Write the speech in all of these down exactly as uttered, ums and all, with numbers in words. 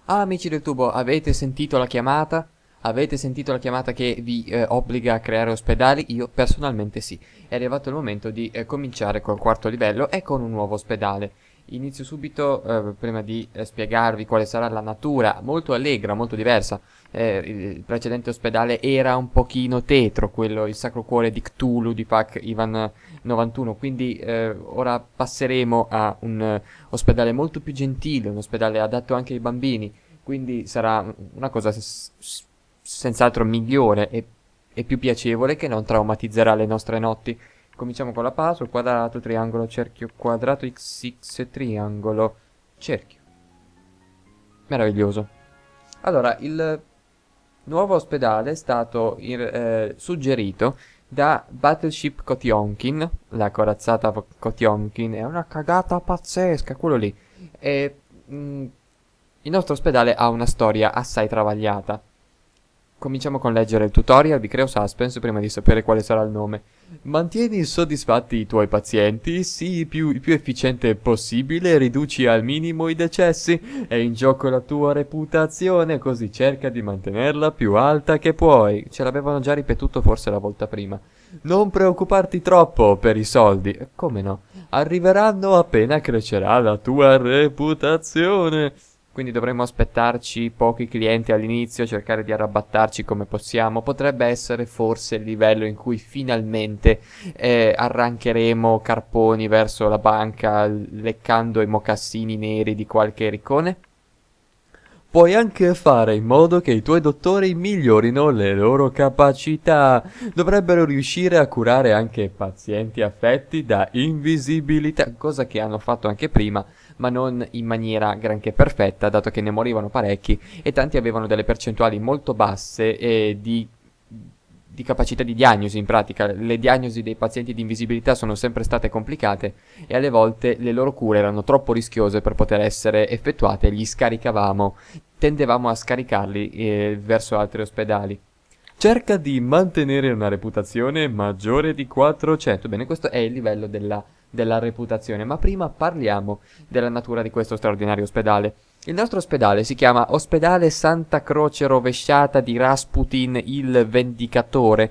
Ah, amici del tubo, avete sentito la chiamata? Avete sentito la chiamata che vi eh, obbliga a creare ospedali? Io personalmente sì. È arrivato il momento di eh, cominciare col quarto livello e con un nuovo ospedale. Inizio subito, eh, prima di eh, spiegarvi quale sarà la natura, molto allegra, molto diversa. Eh, il precedente ospedale era un pochino tetro, quello, il Sacro Cuore di Cthulhu di Pac Ivan novantuno, quindi eh, ora passeremo a un eh, ospedale molto più gentile, un ospedale adatto anche ai bambini, quindi sarà una cosa s- s- senz'altro migliore e, e più piacevole che non traumatizzerà le nostre notti. Cominciamo con la puzzle: quadrato, triangolo, cerchio, quadrato, x x, triangolo, cerchio. Meraviglioso. Allora, il nuovo ospedale è stato ir- eh, suggerito da Battleship Kotionkin, la corazzata Vo- Kotionkin, è una cagata pazzesca, quello lì. E, mm, il nostro ospedale ha una storia assai travagliata. Cominciamo con leggere il tutorial, vi creo suspense prima di sapere quale sarà il nome. Mantieni soddisfatti i tuoi pazienti, sii più, il più efficiente possibile, riduci al minimo i decessi, è in gioco la tua reputazione, così cerca di mantenerla più alta che puoi. Ce l'avevano già ripetuto forse la volta prima. Non preoccuparti troppo per i soldi. Eh, Come no? Arriveranno appena crescerà la tua reputazione. Quindi dovremmo aspettarci pochi clienti all'inizio, cercare di arrabattarci come possiamo. Potrebbe essere forse il livello in cui finalmente eh, arrancheremo carponi verso la banca, leccando i mocassini neri di qualche riccone. Puoi anche fare in modo che i tuoi dottori migliorino le loro capacità. Dovrebbero riuscire a curare anche pazienti affetti da invisibilità, cosa che hanno fatto anche prima, ma non in maniera granché perfetta, dato che ne morivano parecchi e tanti avevano delle percentuali molto basse eh, di di capacità di diagnosi. In pratica le diagnosi dei pazienti di invisibilità sono sempre state complicate e alle volte le loro cure erano troppo rischiose per poter essere effettuate e li scaricavamo, tendevamo a scaricarli eh, verso altri ospedali. Cerca di mantenere una reputazione maggiore di quattrocento. Bene, questo è il livello della, della reputazione, ma prima parliamo della natura di questo straordinario ospedale. Il nostro ospedale si chiama Ospedale Santa Croce Rovesciata di Rasputin il Vendicatore,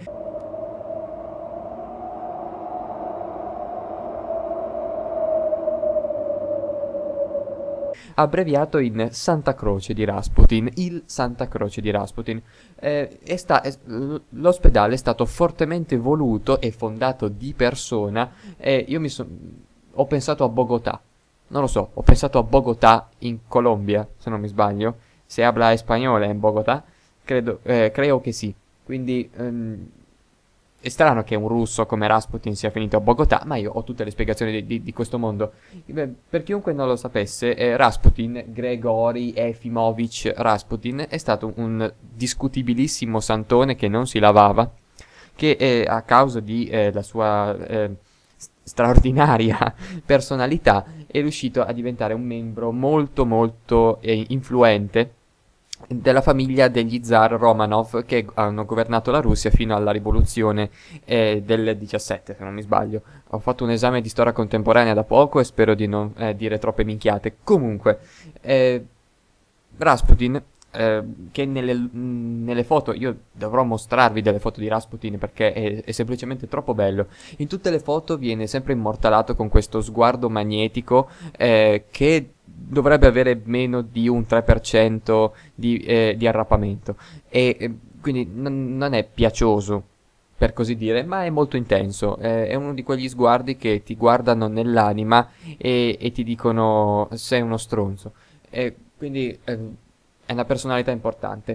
abbreviato in Santa Croce di Rasputin, il Santa Croce di Rasputin. Eh, è sta- è- l'ospedale è stato fortemente voluto e fondato di persona e io mi sono... ho pensato a Bogotà. Non lo so, ho pensato a Bogotà in Colombia, se non mi sbaglio. Se habla español in Bogotà, credo, eh, creo che sì. Quindi ehm, è strano che un russo come Rasputin sia finito a Bogotà, ma io ho tutte le spiegazioni di, di- di questo mondo. Beh, per chiunque non lo sapesse, eh, Rasputin, Grigori Efimovich Rasputin, è stato un discutibilissimo santone che non si lavava, che eh, a causa di eh, la sua eh, s- straordinaria personalità è riuscito a diventare un membro molto molto eh, influente della famiglia degli zar Romanov che hanno governato la Russia fino alla rivoluzione eh, del diciassette, se non mi sbaglio. Ho fatto un esame di storia contemporanea da poco e spero di non eh, dire troppe minchiate. Comunque, eh, Rasputin, eh, che nelle, mh, nelle foto, io dovrò mostrarvi delle foto di Rasputin perché è, è semplicemente troppo bello. In tutte le foto viene sempre immortalato con questo sguardo magnetico eh, che dovrebbe avere meno di un tre per cento di, eh, di arrappamento. E eh, quindi non, non è piacioso, per così dire, ma è molto intenso. Eh, è uno di quegli sguardi che ti guardano nell'anima e, e ti dicono sei uno stronzo. E quindi ehm, è una personalità importante.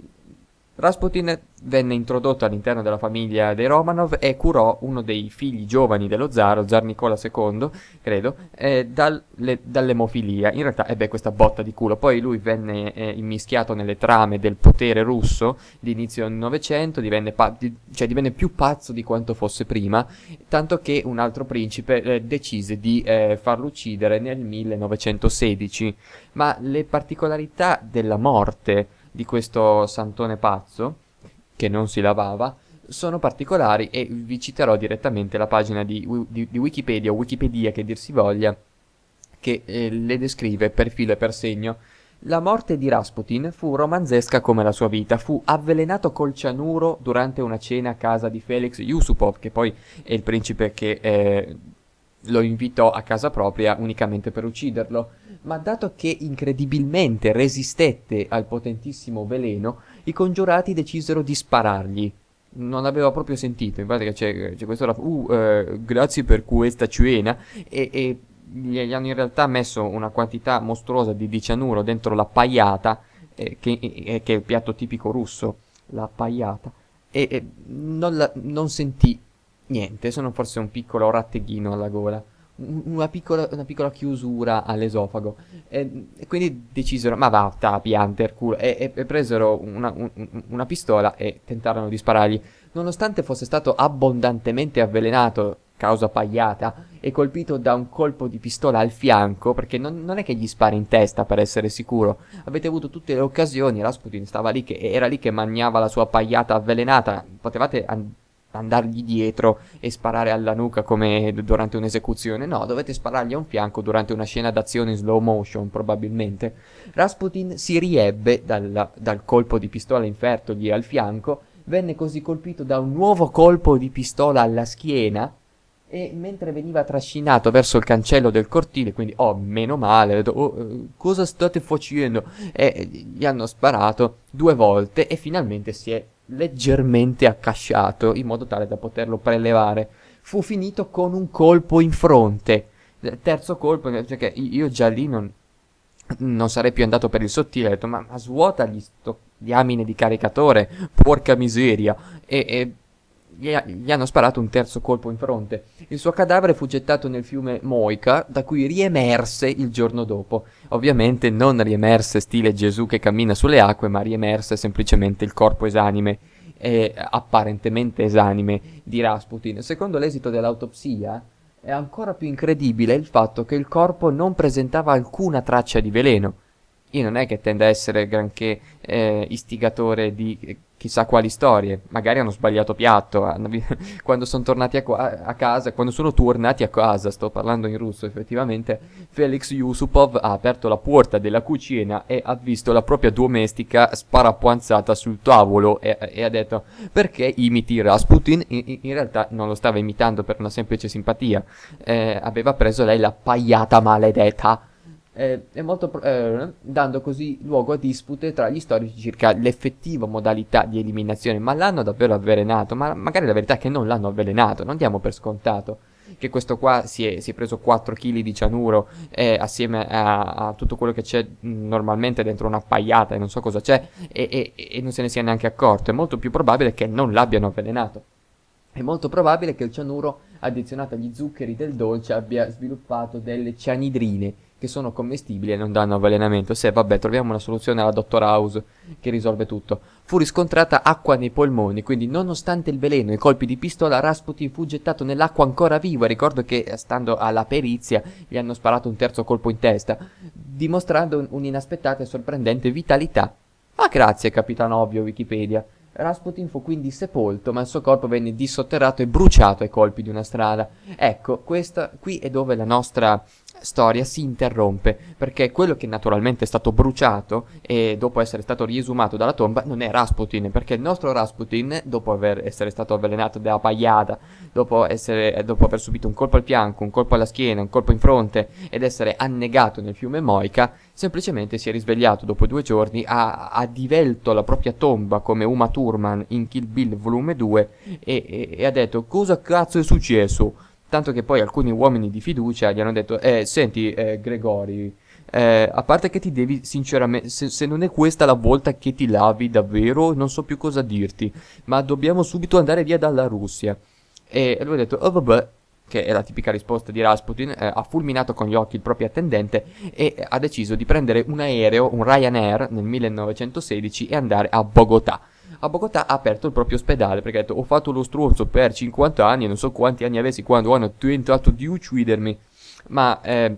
Rasputin venne introdotto all'interno della famiglia dei Romanov e curò uno dei figli giovani dello zar, lo zar Nicola secondo, credo, eh, dal- le- dall'emofilia. In realtà ebbe questa botta di culo. Poi lui venne eh, immischiato nelle trame del potere russo di inizio Novecento, divenne, pa- di- cioè divenne più pazzo di quanto fosse prima, tanto che un altro principe eh, decise di eh, farlo uccidere nel millenovecentosedici. Ma le particolarità della morte di questo santone pazzo, che non si lavava, sono particolari e vi citerò direttamente la pagina di, di, di Wikipedia o Wikipedia che dir si voglia, che eh, le descrive per filo e per segno. La morte di Rasputin fu romanzesca come la sua vita, fu avvelenato col cianuro durante una cena a casa di Felix Yusupov, che poi è il principe che eh, lo invitò a casa propria unicamente per ucciderlo, ma dato che incredibilmente resistette al potentissimo veleno, i congiurati decisero di sparargli. Non aveva proprio sentito, in pratica c'è, c'è questo, uh, eh, grazie per questa cena, e, e gli gli hanno in realtà messo una quantità mostruosa di, di cianuro dentro la pagliata, eh, che, eh, che è il piatto tipico russo, la pagliata, e, e non, la- non sentì niente, se non forse un piccolo ratteghino alla gola, un- una piccola, una piccola chiusura all'esofago, e, e quindi decisero, ma va, ta, piante, culo, e, e- e presero una, un- un- una pistola e tentarono di sparargli. Nonostante fosse stato abbondantemente avvelenato, causa pagliata, e colpito da un colpo di pistola al fianco, perché non, non è che gli spari in testa per essere sicuro, avete avuto tutte le occasioni, Rasputin stava lì che era lì che mangiava la sua pagliata avvelenata, potevate an- andargli dietro e sparare alla nuca come d- durante un'esecuzione, no, dovete sparargli a un fianco durante una scena d'azione in slow motion probabilmente. Rasputin si riebbe dal, dal colpo di pistola infertogli al fianco, venne così colpito da un nuovo colpo di pistola alla schiena, e mentre veniva trascinato verso il cancello del cortile, quindi, oh, meno male, ho detto, "Oh, eh, cosa state facendo?" E eh, gli hanno sparato due volte e finalmente si è leggermente accasciato in modo tale da poterlo prelevare. Fu finito con un colpo in fronte. Il terzo colpo, eh, cioè che io già lì non, non sarei più andato per il sottile, ho detto, ma, ma svuotagli sto diamine di caricatore, porca miseria. E, e gli, ha- gli hanno sparato un terzo colpo in fronte. Il suo cadavere fu gettato nel fiume Moica, da cui riemerse il giorno dopo. Ovviamente non riemerse stile Gesù che cammina sulle acque, ma riemerse semplicemente il corpo esanime, e apparentemente esanime, di Rasputin. Secondo l'esito dell'autopsia, è ancora più incredibile il fatto che il corpo non presentava alcuna traccia di veleno. Io non è che tenda a essere granché eh, istigatore di eh, chissà quali storie. Magari hanno sbagliato piatto. hanno vi- quando sono tornati a, qua- a casa, quando sono tornati a casa, sto parlando in russo effettivamente, Felix Yusupov ha aperto la porta della cucina e ha visto la propria domestica sparappanzata sul tavolo, e, e ha detto, perché imiti Rasputin? In, in- in realtà non lo stava imitando per una semplice simpatia. Eh, aveva preso lei la pagliata maledetta, eh, è molto pro- eh, dando così luogo a dispute tra gli storici circa l'effettiva modalità di eliminazione. Ma l'hanno davvero avvelenato? Ma magari la verità è che non l'hanno avvelenato, non diamo per scontato che questo qua si è, si è preso quattro chili di cianuro, eh, assieme a, a tutto quello che c'è mh, normalmente dentro una pagliata e non so cosa c'è, e, e- e non se ne sia neanche accorto. È molto più probabile che non l'abbiano avvelenato. È molto probabile che il cianuro, addizionato agli zuccheri del dolce, abbia sviluppato delle cianidrine che sono commestibili e non danno avvelenamento. Se, vabbè, troviamo una soluzione alla dottor House che risolve tutto. Fu riscontrata acqua nei polmoni, quindi nonostante il veleno e i colpi di pistola, Rasputin fu gettato nell'acqua ancora vivo, e ricordo che, eh, stando alla perizia, gli hanno sparato un terzo colpo in testa, dimostrando un- un'inaspettata e sorprendente vitalità. Ah, grazie, capitano ovvio Wikipedia. Rasputin fu quindi sepolto, ma il suo corpo venne dissotterrato e bruciato ai colpi di una strada. Ecco, questa qui è dove la nostra storia si interrompe, perché quello che naturalmente è stato bruciato e dopo essere stato riesumato dalla tomba non è Rasputin, perché il nostro Rasputin, dopo aver, essere stato avvelenato dalla pagliata, dopo, essere, dopo aver subito un colpo al fianco, un colpo alla schiena, un colpo in fronte ed essere annegato nel fiume Moica, semplicemente si è risvegliato dopo due giorni, ha, ha divelto la propria tomba come Uma Thurman in Kill Bill volume due, e, e- e ha detto, cosa cazzo è successo? Tanto che poi alcuni uomini di fiducia gli hanno detto, eh, senti, eh, Gregori, eh, a parte che ti devi, sinceramente, se, se non è questa la volta che ti lavi davvero, non so più cosa dirti, ma dobbiamo subito andare via dalla Russia. E lui ha detto, oh vabbè, che è la tipica risposta di Rasputin, eh, ha fulminato con gli occhi il proprio attendente e eh, ha deciso di prendere un aereo, un Ryanair, nel millenovecentosedici, e andare a Bogotà. A Bogotà ha aperto il proprio ospedale, perché ha detto, ho fatto lo stronzo per cinquanta anni e non so quanti anni avessi quando hanno tentato di uccidermi, ma eh,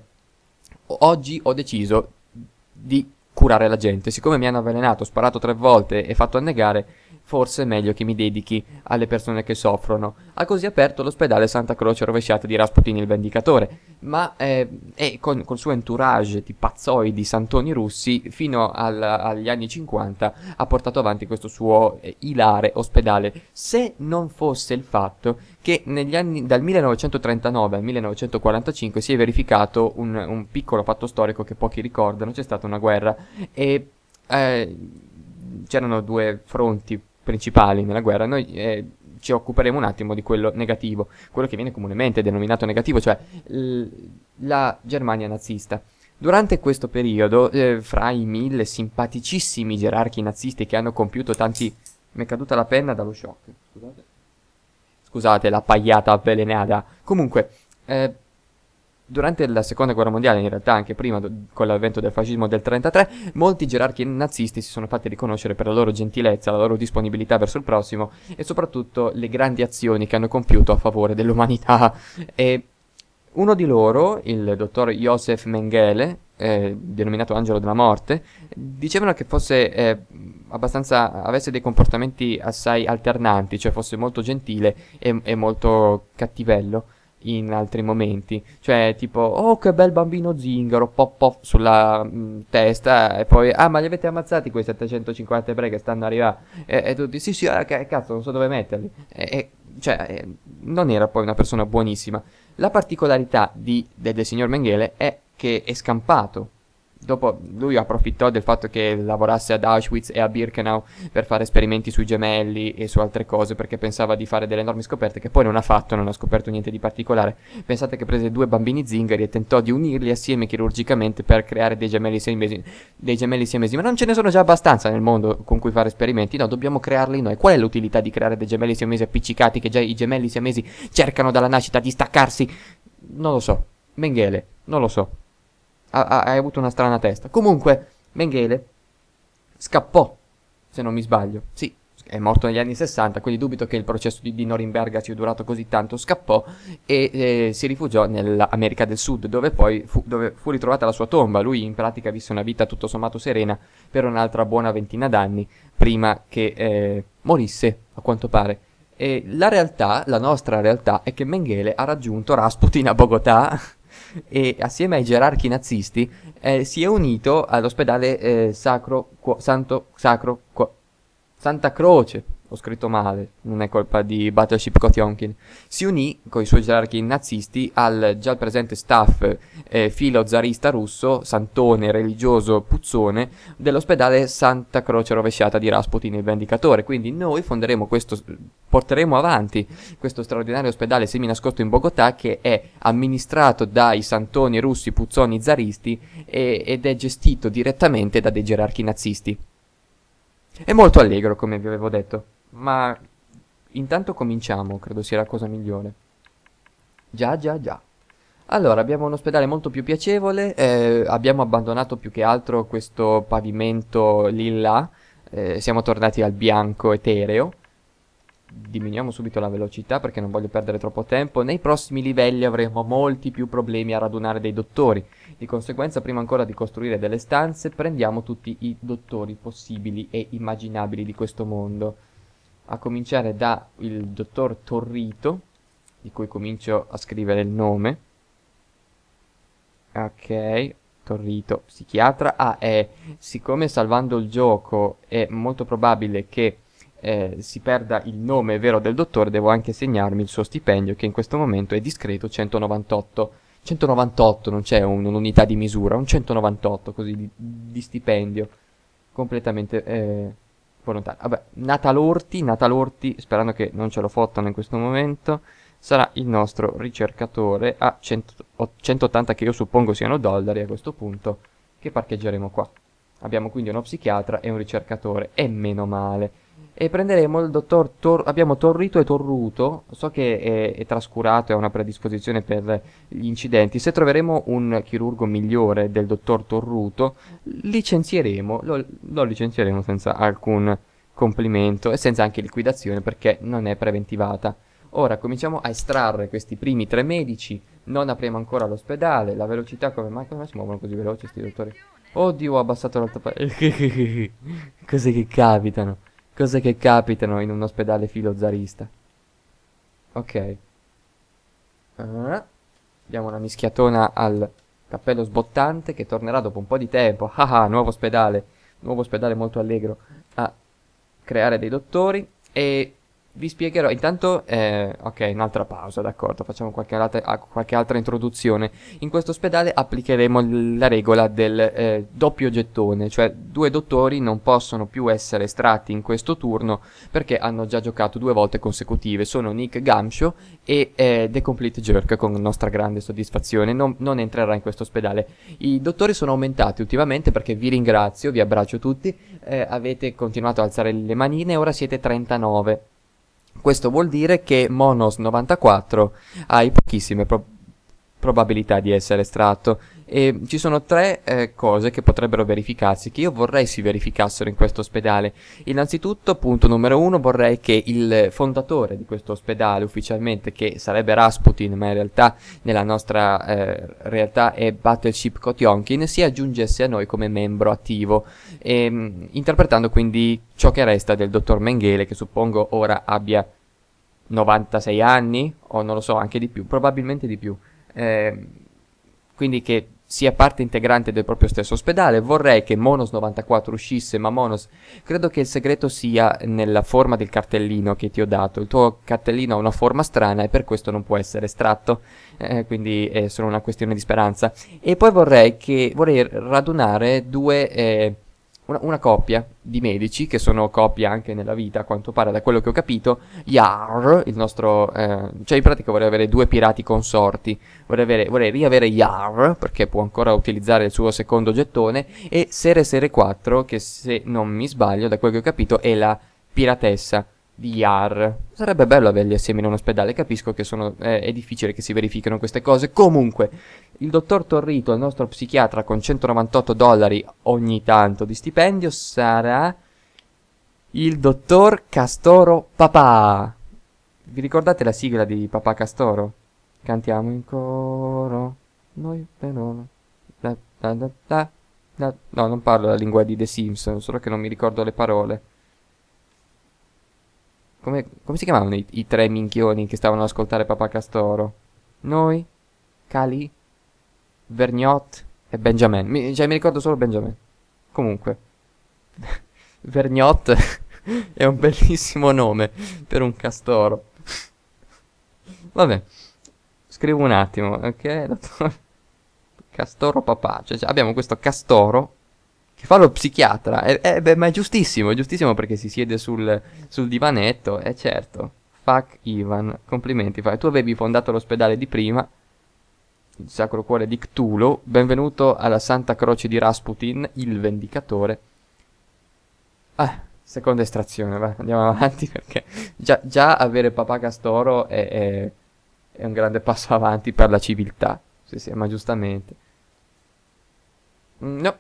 oggi ho deciso di curare la gente. Siccome mi hanno avvelenato, sparato tre volte e fatto annegare, forse è meglio che mi dedichi alle persone che soffrono. Ha così aperto l'ospedale Santa Croce Rovesciata di Rasputin il Vendicatore, ma eh, e con, col suo entourage di pazzoidi santoni russi fino al- agli anni cinquanta ha portato avanti questo suo eh, ilare ospedale, se non fosse il fatto che negli anni dal millenovecentotrentanove al millenovecentoquarantacinque si è verificato un, un piccolo fatto storico che pochi ricordano. C'è stata una guerra e eh, c'erano due fronti principali nella guerra. Noi eh, ci occuperemo un attimo di quello negativo, quello che viene comunemente denominato negativo, cioè l- la Germania nazista. Durante questo periodo, eh, fra i mille simpaticissimi gerarchi nazisti che hanno compiuto tanti... Mi è caduta la penna dallo shock, scusate. Scusate la pagliata avvelenata. Comunque, eh, durante la seconda guerra mondiale, in realtà anche prima, do- con l'avvento del fascismo del trentatré, molti gerarchi nazisti si sono fatti riconoscere per la loro gentilezza, la loro disponibilità verso il prossimo e soprattutto le grandi azioni che hanno compiuto a favore dell'umanità. E uno di loro, il dottor Josef Mengele, eh, denominato Angelo della Morte, dicevano che fosse eh, abbastanza, avesse dei comportamenti assai alternanti, cioè fosse molto gentile e, e molto cattivello in altri momenti, cioè tipo oh che bel bambino zingaro, pop pop sulla mh, testa e poi ah ma li avete ammazzati quei settecentocinquanta ebrei che stanno arrivando e, e tutti sì sì ah, che cazzo non so dove metterli e, e, cioè eh, non era poi una persona buonissima. La particolarità di, del, del signor Mengele è che è scampato. Dopo lui approfittò del fatto che lavorasse ad Auschwitz e a Birkenau per fare esperimenti sui gemelli e su altre cose, perché pensava di fare delle enormi scoperte che poi non ha fatto, non ha scoperto niente di particolare. Pensate che prese due bambini zingari e tentò di unirli assieme chirurgicamente per creare dei gemelli siamesi, dei gemelli siamesi, ma non ce ne sono già abbastanza nel mondo con cui fare esperimenti, no, dobbiamo crearli noi. Qual è l'utilità di creare dei gemelli siamesi appiccicati che già i gemelli siamesi cercano dalla nascita di staccarsi? Non lo so. Mengele, non lo so. Ha, ha, hai avuto una strana testa. Comunque, Mengele scappò, se non mi sbaglio. Sì, è morto negli anni sessanta, quindi dubito che il processo di, di Norimberga sia durato così tanto. Scappò e eh, si rifugiò nell'America del Sud, dove poi fu, dove fu ritrovata la sua tomba. Lui in pratica visse una vita tutto sommato serena per un'altra buona ventina d'anni, prima che eh, morisse, a quanto pare. E la realtà, la nostra realtà, è che Mengele ha raggiunto Rasputin a Bogotà e assieme ai gerarchi nazisti eh, si è unito all'ospedale eh, Sacro Cuo- Santo Sacro Cuo- Santa Croce. Ho scritto male, non è colpa di Battleship Potemkin. Si unì con i suoi gerarchi nazisti al già presente staff eh, filo zarista russo, santone religioso puzzone, dell'ospedale Santa Croce Rovesciata di Rasputin il Vendicatore. Quindi noi fonderemo questo, porteremo avanti questo straordinario ospedale seminascosto in Bogotà, che è amministrato dai santoni russi puzzoni zaristi e, ed è gestito direttamente da dei gerarchi nazisti. È molto allegro, come vi avevo detto. Ma intanto cominciamo, credo sia la cosa migliore. Già, già, già. Allora, abbiamo un ospedale molto più piacevole, eh, abbiamo abbandonato più che altro questo pavimento lilla, eh, siamo tornati al bianco etereo. Diminuiamo subito la velocità perché non voglio perdere troppo tempo. Nei prossimi livelli avremo molti più problemi a radunare dei dottori. Di conseguenza, prima ancora di costruire delle stanze, prendiamo tutti i dottori possibili e immaginabili di questo mondo. A cominciare da il dottor Torrito, di cui comincio a scrivere il nome. Ok, Torrito, psichiatra. Ah, e siccome salvando il gioco è molto probabile che eh, si perda il nome vero del dottore, devo anche segnarmi il suo stipendio, che in questo momento è discreto centonovantotto. centonovantotto, non c'è un, un'unità di misura, un centonovantotto così di, di stipendio, completamente eh, volontario. Vabbè, Natalorti, Natalorti, sperando che non ce lo fottano in questo momento, sarà il nostro ricercatore a cento, centottanta, che io suppongo siano dollari a questo punto, che parcheggeremo qua. Abbiamo quindi uno psichiatra e un ricercatore, e meno male. E prenderemo il dottor Tor... abbiamo Torrito e Torruto, so che è, è trascurato e ha una predisposizione per gli incidenti. Se troveremo un chirurgo migliore del dottor Torruto, licenzieremo, lo, lo licenzieremo senza alcun complimento e senza anche liquidazione, perché non è preventivata. Ora cominciamo a estrarre questi primi tre medici, non apriamo ancora l'ospedale, la velocità come mai, come si muovono così veloci sti dottori? Oddio, ho abbassato l'altapare. Cose che capitano. cose che capitano in un ospedale filozarista. Ok. Ah, diamo una mischiatona al cappello sbottante che tornerà dopo un po' di tempo. Ah ah, nuovo ospedale. Nuovo ospedale molto allegro a creare dei dottori. E vi spiegherò. Intanto, eh, ok, un'altra pausa, d'accordo. Facciamo qualche altra, ah, qualche altra introduzione. In questo ospedale applicheremo l- la regola del eh, doppio gettone, cioè due dottori non possono più essere estratti in questo turno perché hanno già giocato due volte consecutive. Sono Nick Gamshaw e eh, The Complete Jerk, con nostra grande soddisfazione. Non, non entrerà in questo ospedale. I dottori sono aumentati ultimamente perché vi ringrazio, vi abbraccio tutti. Eh, avete continuato ad alzare le manine e ora siete trentanove. Questo vuol dire che Monos novantaquattro hai pochissime pro- probabilità di essere estratto. E ci sono tre eh, cose che potrebbero verificarsi, che io vorrei si verificassero in questo ospedale. Innanzitutto, punto numero uno, vorrei che il fondatore di questo ospedale ufficialmente, che sarebbe Rasputin, ma in realtà nella nostra eh, realtà è Battleship Kotionkin, si aggiungesse a noi come membro attivo, ehm, interpretando quindi ciò che resta del dottor Mengele, che suppongo ora abbia novantasei anni, o non lo so, anche di più, probabilmente di più. Ehm, quindi che sia parte integrante del proprio stesso ospedale. Vorrei che Monos novantaquattro uscisse, ma Monos, credo che il segreto sia nella forma del cartellino che ti ho dato. Il tuo cartellino ha una forma strana e per questo non può essere estratto, eh, quindi è solo una questione di speranza. E poi vorrei che vorrei radunare due eh, una, una coppia di medici, che sono coppia anche nella vita, a quanto pare, da quello che ho capito. Yar, il nostro... Eh, cioè in pratica vorrei avere due pirati consorti. Vorrei, avere, vorrei riavere Yar, perché può ancora utilizzare il suo secondo gettone, e Sere Sere quattro, che se non mi sbaglio, da quello che ho capito, è la piratessa di Yar. Sarebbe bello averli assieme in un ospedale. Capisco che sono, eh, è difficile che si verifichino queste cose. Comunque, il dottor Torrito, il nostro psichiatra, con centonovantotto dollari ogni tanto di stipendio, sarà il dottor Castoro Papà. Vi ricordate la sigla di Papà Castoro? Cantiamo in coro, noi però... Da, da, da, da, da. No, non parlo la lingua di The Simpsons, solo che non mi ricordo le parole. Come, come si chiamavano i, i tre minchioni che stavano ad ascoltare Papà Castoro? Noi, Cali, Vergnot e Benjamin. Mi, cioè, mi ricordo solo Benjamin. Comunque, Vergnot è un bellissimo nome per un castoro. Vabbè, scrivo un attimo, ok? Dottor Castoro Papà. Cioè, cioè, abbiamo questo castoro che fa lo psichiatra. E, e, beh, ma è giustissimo, è giustissimo perché si siede sul, sul divanetto. E certo, fuck Ivan, complimenti. Fai. Tu avevi fondato l'ospedale di prima, il Sacro Cuore di Cthulhu. Benvenuto alla Santa Croce di Rasputin, il Vendicatore. Ah, seconda estrazione, va, andiamo avanti perché già, già avere Papà Castoro è, è, è un grande passo avanti per la civiltà. Sì, sì, ma giustamente. Mm, no.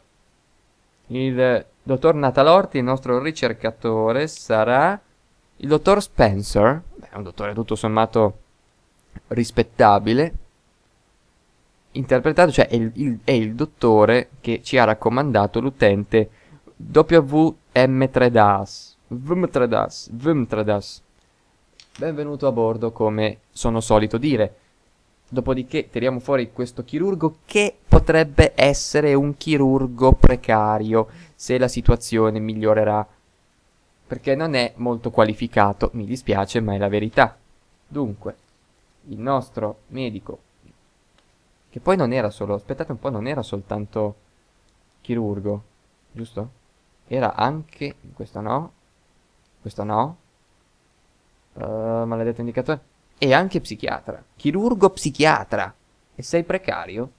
Il dottor Natalorti, il nostro ricercatore, sarà il dottor Spencer. Beh, è un dottore tutto sommato rispettabile. Interpretato, cioè è il, il- è il dottore che ci ha raccomandato l'utente W M tre D A S. V M tre D A S. V M tre D A S. Benvenuto a bordo, come sono solito dire. Dopodiché tiriamo fuori questo chirurgo che potrebbe essere un chirurgo precario se la situazione migliorerà, perché non è molto qualificato, mi dispiace, ma è la verità. Dunque, il nostro medico, che poi non era solo, aspettate un po', non era soltanto chirurgo, giusto? Era anche, questo no, questo no, uh, maledetto indicatore, e anche psichiatra, chirurgo psichiatra, e sei precario?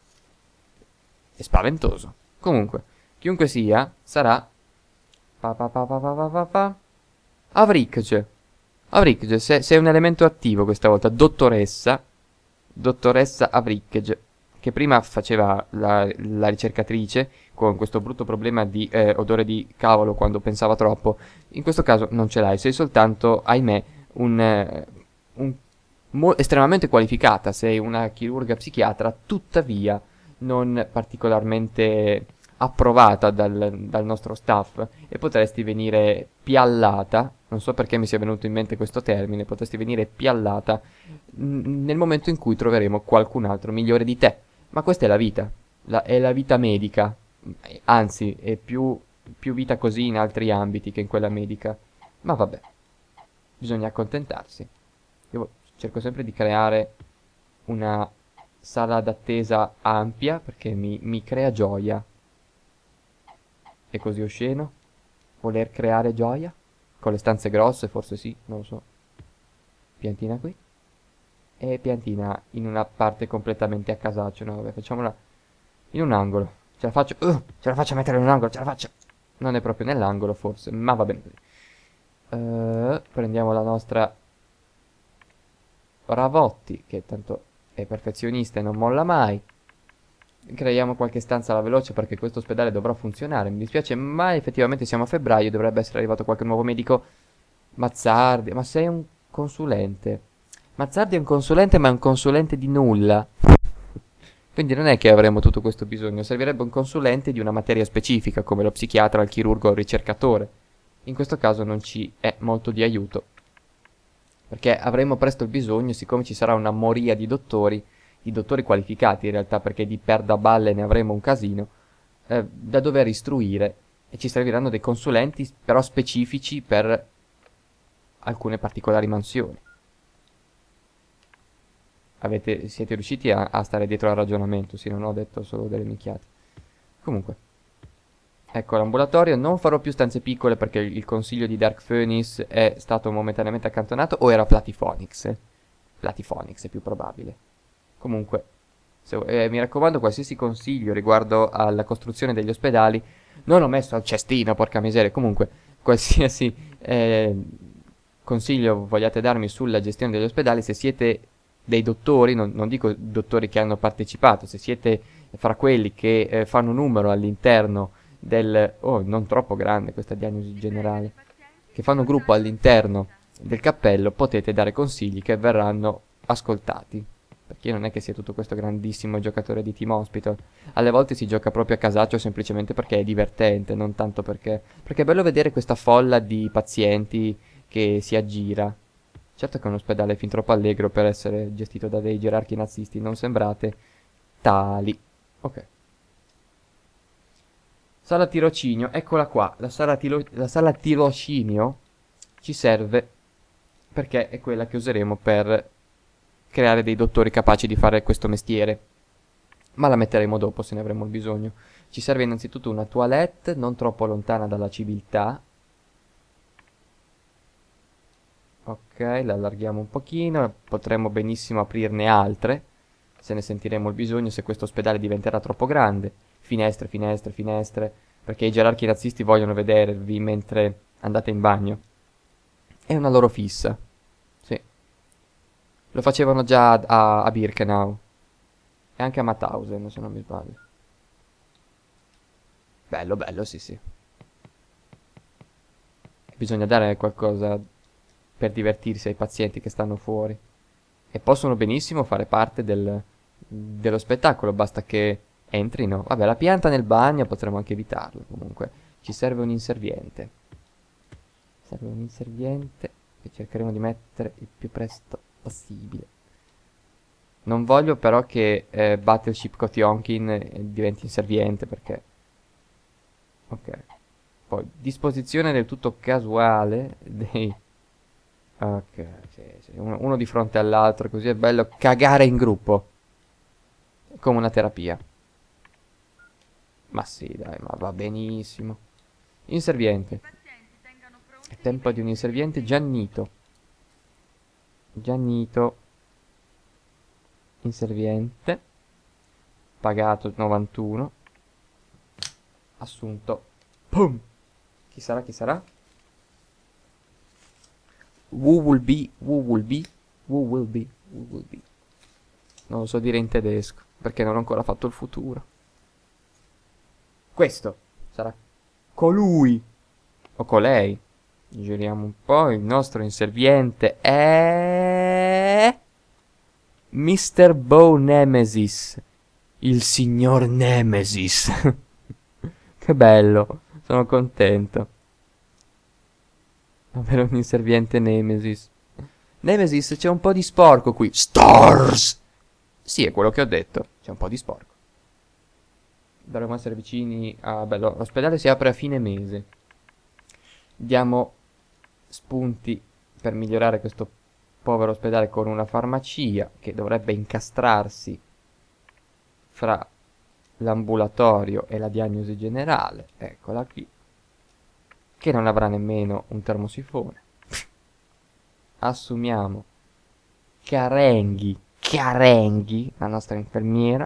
È spaventoso. Comunque, chiunque sia, sarà pa pa pa pa pa pa pa pa. Avricge. Avricge, se- sei un elemento attivo questa volta. Dottoressa. Dottoressa Avricge, che prima faceva la, la ricercatrice con questo brutto problema di eh, odore di cavolo quando pensava troppo. In questo caso non ce l'hai, sei soltanto, ahimè, un, eh, un mo- estremamente qualificata. Sei una chirurga psichiatra, tuttavia non particolarmente approvata dal, dal nostro staff e potresti venire piallata, non so perché mi sia venuto in mente questo termine, potresti venire piallata n- nel momento in cui troveremo qualcun altro migliore di te. Ma questa è la vita, la- è la vita medica, anzi è più, più vita così in altri ambiti che in quella medica. Ma vabbè, bisogna accontentarsi. Io cerco sempre di creare una sala d'attesa ampia perché mi, mi crea gioia. È così osceno? Voler creare gioia? Con le stanze grosse, forse sì, non lo so. Piantina qui. E piantina in una parte completamente a casaccio. No, vabbè, facciamola in un angolo. Ce la faccio. Uh, ce la faccio mettere in un angolo, ce la faccio. Non è proprio nell'angolo, forse, ma va bene così. Uh, prendiamo la nostra Ravotti, che tanto è perfezionista e non molla mai. Creiamo qualche stanza alla veloce perché questo ospedale dovrà funzionare. Mi dispiace, ma effettivamente siamo a febbraio e dovrebbe essere arrivato qualche nuovo medico. Mazzardi, ma sei un consulente. Mazzardi è un consulente, ma è un consulente di nulla. Quindi non è che avremo tutto questo bisogno. Servirebbe un consulente di una materia specifica, come lo psichiatra, il chirurgo o il ricercatore. In questo caso non ci è molto di aiuto. Perché avremo presto il bisogno, siccome ci sarà una moria di dottori, di dottori qualificati in realtà, perché di perdaballe ne avremo un casino, eh, da dover istruire, e ci serviranno dei consulenti però specifici per alcune particolari mansioni. Avete, siete riusciti a, a stare dietro al ragionamento, sì, non ho detto solo delle minchiate. Comunque, ecco l'ambulatorio, non farò più stanze piccole perché il, il consiglio di Dark Phoenix è stato momentaneamente accantonato, o era Platiphonix? Platiphonix è più probabile. Comunque, se, eh, mi raccomando, qualsiasi consiglio riguardo alla costruzione degli ospedali, non ho messo al cestino, porca miseria, comunque, qualsiasi eh, consiglio vogliate darmi sulla gestione degli ospedali, se siete dei dottori, non, non dico dottori che hanno partecipato, se siete fra quelli che eh, fanno numero all'interno del... oh, non troppo grande questa diagnosi generale, che fanno gruppo all'interno del cappello, potete dare consigli che verranno ascoltati. Perché io non è che sia tutto questo grandissimo giocatore di Team Hospital. Alle volte si gioca proprio a casaccio semplicemente perché è divertente, non tanto perché... Perché è bello vedere questa folla di pazienti che si aggira. Certo che è un ospedale fin troppo allegro per essere gestito da dei gerarchi nazisti, non sembrate tali. Ok. Sala tirocinio, eccola qua. La sala, tiro... la sala tirocinio ci serve perché è quella che useremo per creare dei dottori capaci di fare questo mestiere. Ma la metteremo dopo se ne avremo il bisogno. Ci serve innanzitutto una toilette non troppo lontana dalla civiltà. Ok, la allarghiamo un pochino. Potremmo benissimo aprirne altre, se ne sentiremo il bisogno, se questo ospedale diventerà troppo grande. Finestre, finestre, finestre, perché i gerarchi nazisti vogliono vedervi mentre andate in bagno. È una loro fissa. Sì. Lo facevano già a, a Birkenau. E anche a Mauthausen, se non mi sbaglio. Bello, bello, sì, sì. Bisogna dare qualcosa per divertirsi ai pazienti che stanno fuori. E possono benissimo fare parte del, dello spettacolo, basta che entrino. Vabbè, la pianta nel bagno potremmo anche evitarlo, comunque. Ci serve un inserviente. Serve un inserviente che cercheremo di mettere il più presto possibile. Non voglio però che eh, Battleship Kotionkin eh, diventi inserviente perché... Ok. Poi, disposizione del tutto casuale dei... Ok, sì, sì. Uno, uno di fronte all'altro, così è bello cagare in gruppo. È come una terapia. Ma sì, dai, ma va benissimo. Inserviente. È tempo di un inserviente. Giannito. Giannito. Inserviente. Pagato novantuno. Assunto. Pum. Chi sarà, chi sarà? Who will be, who will be, who will be, who will be. Non lo so dire in tedesco, perché non ho ancora fatto il futuro. Questo sarà colui o colei. Giriamo un po', il nostro inserviente è... mister Bo Nemesis, il signor Nemesis. Che bello, sono contento. Avere un inserviente Nemesis. Nemesis, c'è un po' di sporco qui. Stars! Sì, è quello che ho detto. C'è un po' di sporco. Dovremmo essere vicini a... Beh, lo- l'ospedale si apre a fine mese. Diamo spunti per migliorare questo povero ospedale con una farmacia che dovrebbe incastrarsi fra l'ambulatorio e la diagnosi generale. Eccola qui. Che non avrà nemmeno un termosifone. Assumiamo Carenghi, Carenghi, la nostra infermiera.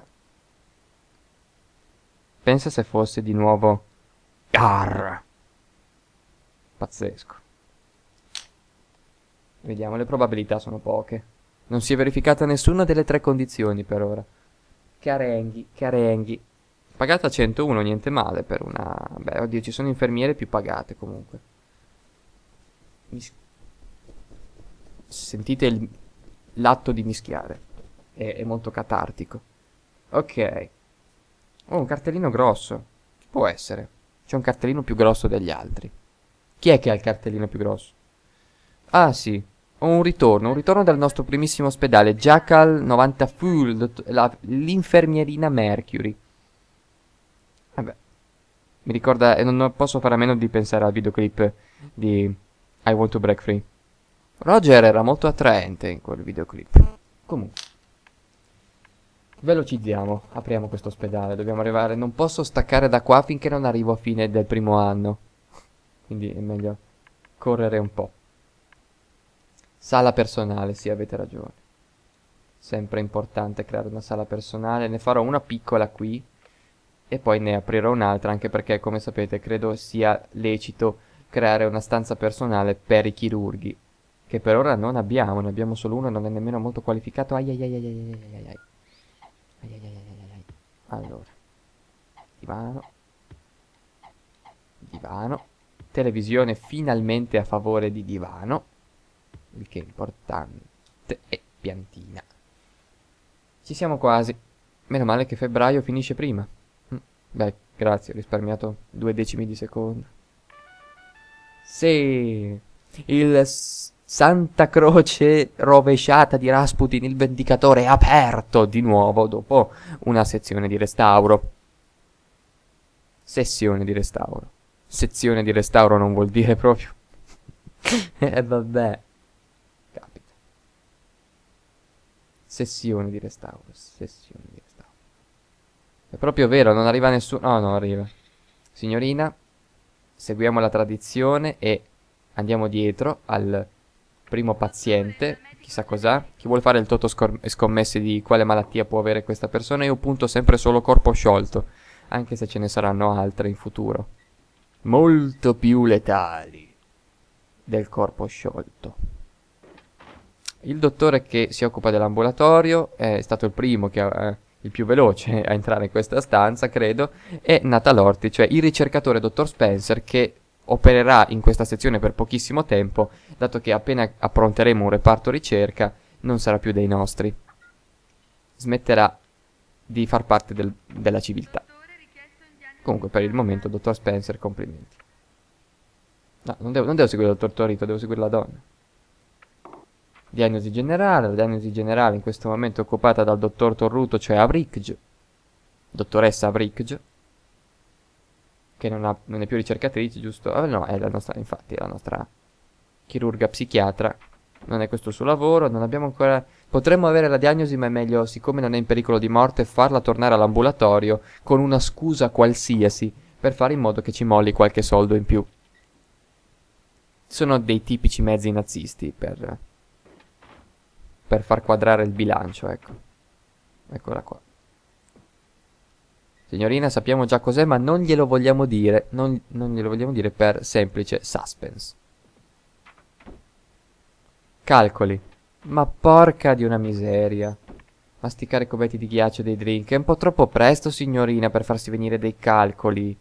Pensa se fosse di nuovo Gar. Pazzesco. Vediamo, le probabilità sono poche. Non si è verificata nessuna delle tre condizioni per ora. Carenghi, Carenghi. Pagata centouno, niente male per una... Beh, oddio, ci sono infermiere più pagate comunque. Mis- Sentite il- l'atto di mischiare. È, è molto catartico. Ok. Oh, un cartellino grosso. Chi può essere? C'è un cartellino più grosso degli altri. Chi è che ha il cartellino più grosso? Ah, sì. Ho un ritorno, un ritorno dal nostro primissimo ospedale. Jackal novanta Full, dott- la- l'infermierina Mercury. Vabbè, mi ricorda, e non non posso fare a meno di pensare al videoclip di I Want to Break Free. Roger era molto attraente in quel videoclip. Comunque, velocizziamo, apriamo questo ospedale, dobbiamo arrivare, non posso staccare da qua finché non arrivo a fine del primo anno. Quindi è meglio correre un po'. Sala personale, sì, avete ragione. Sempre importante creare una sala personale, ne farò una piccola qui e poi ne aprirò un'altra, anche perché, come sapete, credo sia lecito creare una stanza personale per i chirurghi, che per ora non abbiamo, ne abbiamo solo uno e non è nemmeno molto qualificato. Ai ai ai ai ai ai ai ai. Ai ai ai ai ai ai. Allora, divano, divano, televisione finalmente a favore di divano, il che è importante, e piantina. Ci siamo quasi. Meno male che febbraio finisce prima. Mm, Beh, grazie, ho risparmiato due decimi di secondo. Sì, il s- Santa Croce rovesciata di Rasputin, il Vendicatore, è aperto di nuovo dopo una sezione di restauro. Sessione di restauro. Sezione di restauro non vuol dire proprio. E vabbè. Capita. Sessione di restauro. Sessione di restauro. È proprio vero, non arriva nessuno. No, non arriva. Signorina, seguiamo la tradizione e andiamo dietro al primo paziente. Chissà cos'ha. Chi vuole fare il toto scor- scommesse di quale malattia può avere questa persona? Io punto sempre solo corpo sciolto, anche se ce ne saranno altre in futuro. Molto più letali del corpo sciolto. Il dottore che si occupa dell'ambulatorio è stato il primo che ha, eh, il più veloce a entrare in questa stanza, credo, è Nathan Lorty, cioè il ricercatore dottor Spencer che opererà in questa sezione per pochissimo tempo, dato che appena appronteremo un reparto ricerca non sarà più dei nostri. Smetterà di far parte del- della civiltà. Comunque per il momento, dottor Spencer, complimenti. No, non devo, non devo seguire il dottor Torito, devo seguire la donna. Diagnosi generale, la diagnosi generale in questo momento è occupata dal dottor Torruto, cioè Avrikj, dottoressa Avrikj, che non, ha- non è più ricercatrice, giusto? Ah, no, è la nostra, infatti, è la nostra chirurga psichiatra. Non è questo il suo lavoro, non abbiamo ancora... Potremmo avere la diagnosi, ma è meglio, siccome non è in pericolo di morte, farla tornare all'ambulatorio con una scusa qualsiasi, per fare in modo che ci molli qualche soldo in più. Sono dei tipici mezzi nazisti per... per far quadrare il bilancio, ecco. Eccola qua. Signorina, sappiamo già cos'è, ma non glielo vogliamo dire. Non, non glielo vogliamo dire per semplice suspense. Calcoli. Ma porca di una miseria. Masticare cubetti di ghiaccio dei drink. È un po' troppo presto, signorina, per farsi venire dei calcoli.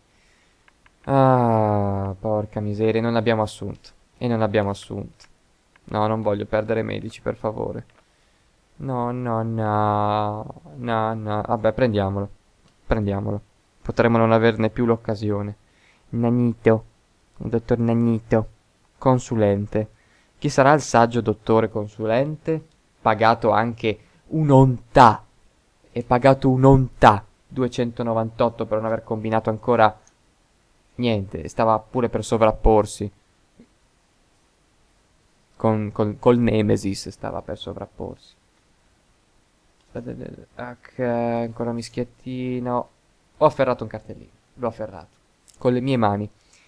Ah, porca miseria, non abbiamo assunto. E non abbiamo assunto. No, non voglio perdere medici, per favore. No, no, no. No, no. Vabbè, prendiamolo. Prendiamolo. potremo non averne più l'occasione. Nannito, dottor Nannito, consulente. Chi sarà il saggio dottore consulente? Pagato anche un'onta. È pagato un'onta. duecentonovantotto per non aver combinato ancora niente. Stava pure per sovrapporsi. Con, col, col Nemesis stava per sovrapporsi. Ok, ancora mischiettino. Ho afferrato un cartellino. L'ho afferrato. Con le mie mani.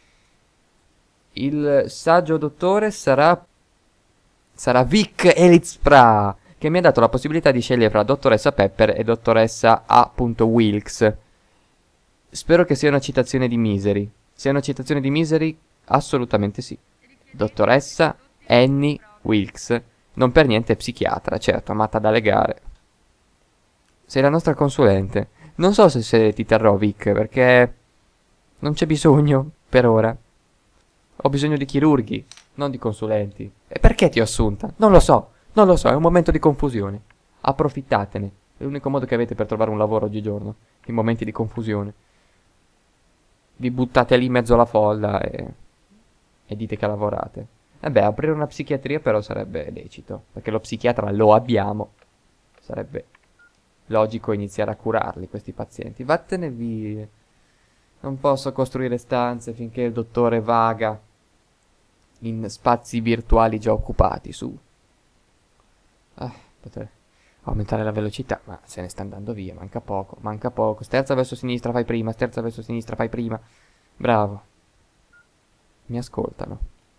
Il saggio dottore sarà... Sarà Vic Elizpra, che mi ha dato la possibilità di scegliere fra dottoressa Pepper e dottoressa A. Wilkes. Spero che sia una citazione di Misery. Se è una citazione di Misery, assolutamente sì. Dottoressa Annie Wilkes. Non per niente psichiatra, certo, amata dalle gare. Sei la nostra consulente. Non so se, se ti terrò, Vic, perché non c'è bisogno per ora. Ho bisogno di chirurghi, non di consulenti. E perché ti ho assunta? Non lo so, non lo so, è un momento di confusione. Approfittatene. È l'unico modo che avete per trovare un lavoro oggigiorno, in momenti di confusione. Vi buttate lì in mezzo alla folla e, e dite che lavorate. E beh, aprire una psichiatria però sarebbe lecito, perché lo psichiatra lo abbiamo. Sarebbe logico iniziare a curarli, questi pazienti. Vattene via. Non posso costruire stanze finché il dottore vaga in spazi virtuali già occupati, su. Ah, potrei aumentare la velocità, ma se ne sta andando via, manca poco, manca poco. Sterza verso sinistra, fai prima, sterza verso sinistra, fai prima. Bravo. Mi ascoltano.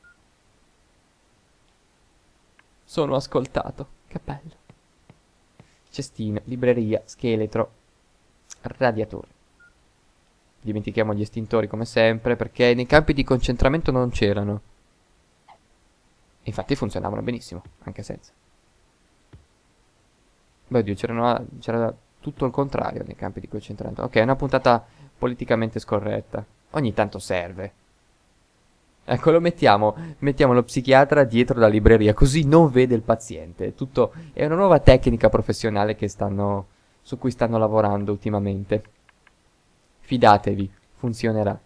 Sono ascoltato, che bello. Cestino, libreria, scheletro, radiatore. Dimentichiamo gli estintori come sempre, perché nei campi di concentramento non c'erano. Infatti funzionavano benissimo, anche senza. Beh, oddio, c'era tutto il contrario nei campi di concentramento. Ok, è una puntata politicamente scorretta. Ogni tanto serve. Ecco, lo mettiamo, mettiamo lo psichiatra dietro la libreria, così non vede il paziente. Tutto è una nuova tecnica professionale che stanno, su cui stanno lavorando ultimamente. Fidatevi, funzionerà.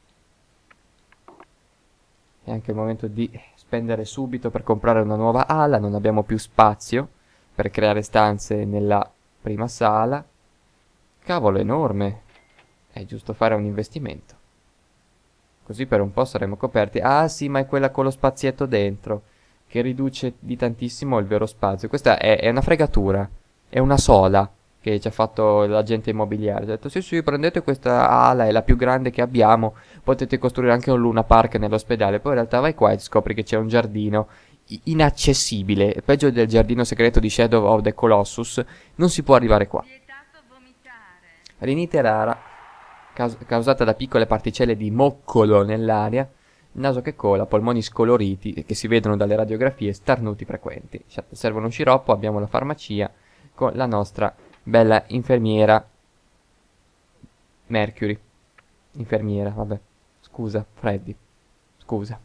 È anche il momento di spendere subito per comprare una nuova ala, non abbiamo più spazio per creare stanze nella prima sala. Cavolo, è enorme. È giusto fare un investimento. Così per un po' saremo coperti. Ah sì, ma è quella con lo spazietto dentro, che riduce di tantissimo il vero spazio. Questa è, è una fregatura. È una sola che ci ha fatto l'agente immobiliare. Ha detto sì sì, prendete questa ala, è la più grande che abbiamo. Potete costruire anche un Luna Park nell'ospedale. Poi in realtà vai qua e scopri che c'è un giardino inaccessibile, peggio del giardino segreto di Shadow of the Colossus. Non si può arrivare qua. Rinite rara, caus causata da piccole particelle di moccolo nell'aria, naso che cola, polmoni scoloriti che si vedono dalle radiografie, starnuti frequenti. Serve uno sciroppo, abbiamo la farmacia con la nostra bella infermiera Mercury. Infermiera, vabbè. Scusa, Freddy. Scusa.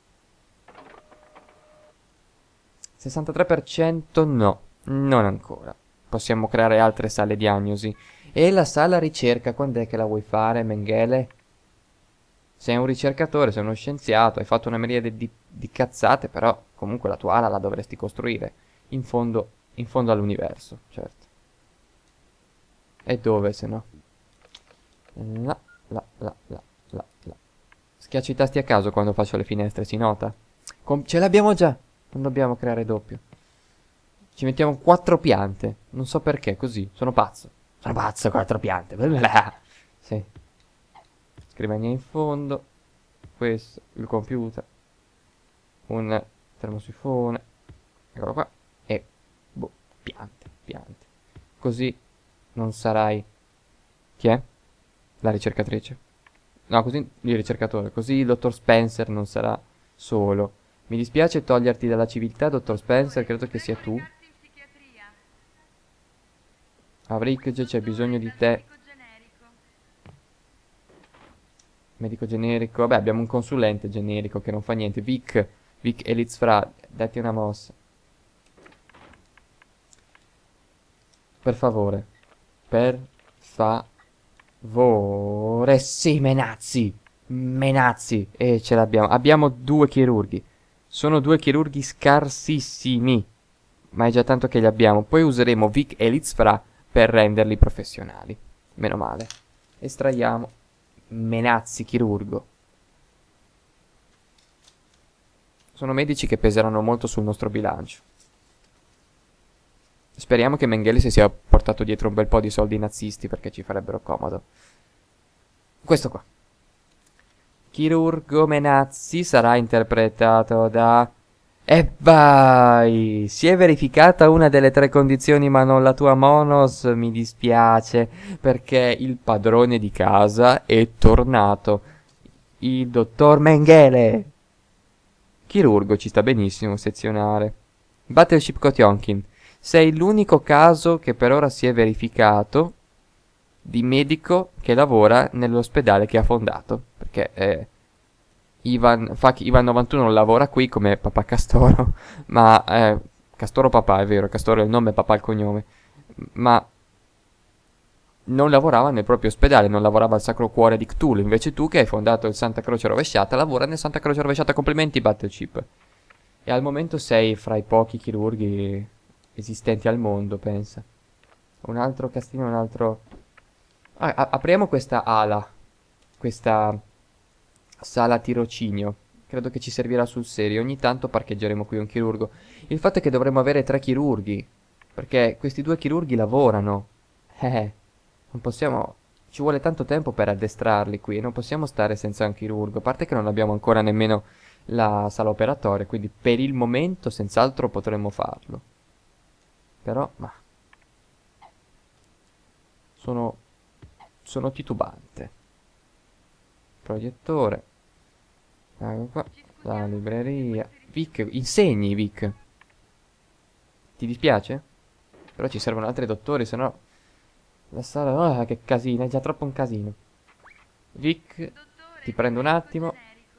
sessantatré per cento no, non ancora. Possiamo creare altre sale diagnosi. E la sala ricerca, quando è che la vuoi fare, Mengele? Sei un ricercatore, sei uno scienziato, hai fatto una miriade di, di cazzate, però comunque la tua ala la dovresti costruire. In fondo, in fondo all'universo, certo. E dove, se no? La, la, la, la, la, la. Schiaccio i tasti a caso quando faccio le finestre, si nota? Com ce l'abbiamo già! Non dobbiamo creare doppio. Ci mettiamo quattro piante. Non so perché, così. Sono pazzo. Sono pazzo, quattro piante. Sì. Scrivania in fondo. Questo, il computer. Un termosifone. Eccolo qua. E, boh, piante, piante. Così non sarai... Chi è? La ricercatrice. No, così il ricercatore. Così il dottor Spencer non sarà solo. Mi dispiace toglierti dalla civiltà, dottor Spencer, credo che sia tu. Avric, c'è bisogno di te. Medico generico. Vabbè, abbiamo un consulente generico che non fa niente. Vic, Vic Elizfra, datti una mossa. Per favore. Per favore. favore. Sì, Menazzi. Menazzi. E ce l'abbiamo. Abbiamo due chirurghi. Sono due chirurghi scarsissimi. Ma è già tanto che li abbiamo. Poi useremo Vic e Lizfra per renderli professionali. Meno male. Estraiamo Menazzi chirurgo. Sono medici che peseranno molto sul nostro bilancio. Speriamo che Mengele si sia portato dietro un bel po' di soldi nazisti perché ci farebbero comodo. Questo qua. Chirurgo Menazzi sarà interpretato da... E vai! Si è verificata una delle tre condizioni ma non la tua Monos, mi dispiace, perché il padrone di casa è tornato. Il dottor Mengele! Chirurgo, ci sta benissimo, sezionare. Battleship Kotionkin. Sei l'unico caso che per ora si è verificato di medico che lavora nell'ospedale che ha fondato. Perché eh, Ivan, Fuck, Ivan novantuno lavora qui come papà Castoro. Ma eh, Castoro papà, è vero, Castoro è il nome, papà il cognome. Ma non lavorava nel proprio ospedale, non lavorava al Sacro Cuore di Cthulhu. Invece tu che hai fondato il Santa Croce Rovesciata, lavora nel Santa Croce Rovesciata. Complimenti, Battleship. E al momento sei fra i pochi chirurghi esistenti al mondo, pensa. Un altro castino, un altro... Ah, a- apriamo questa ala. Questa sala tirocinio. Credo che ci servirà sul serio. Ogni tanto parcheggeremo qui un chirurgo. Il fatto è che dovremmo avere tre chirurghi. Perché questi due chirurghi lavorano. Eh, non possiamo... Ci vuole tanto tempo per addestrarli qui. Non possiamo stare senza un chirurgo. A parte che non abbiamo ancora nemmeno la sala operatoria. Quindi per il momento senz'altro potremmo farlo. Però, ma... Sono... Sono titubante. Proiettore. Ecco qua. La libreria. Vic, insegni, Vic. Ti dispiace? Però ci servono altri dottori, se no... La sala... Ah, che casino, è già troppo un casino. Vic, ti prendo un attimo.